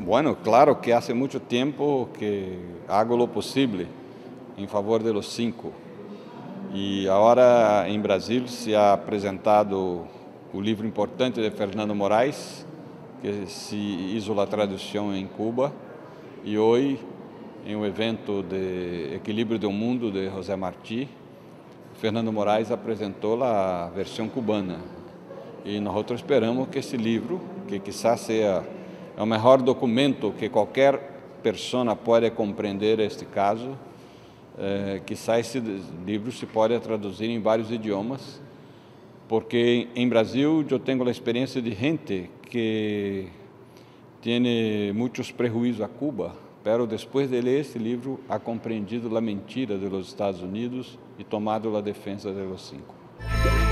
Bueno, claro que hace mucho tiempo que hago lo posible en favor de los 5. E agora em Brasil se ha apresentado o livro importante de Fernando Moraes, que se hizo a tradução em Cuba, e hoje em um evento de Equilíbrio do Mundo de José Martí, Fernando Moraes apresentou a versão cubana. E nós esperamos que esse livro, que quizás seja o melhor documento que qualquer pessoa pode compreender este caso, quizás esse livro se pode traduzir em vários idiomas, porque em Brasil eu tenho a experiência de gente que tem muitos prejuízos a Cuba, pero depois de ler este livro ha compreendido a mentira dos Estados Unidos e tomado a defesa de los 5.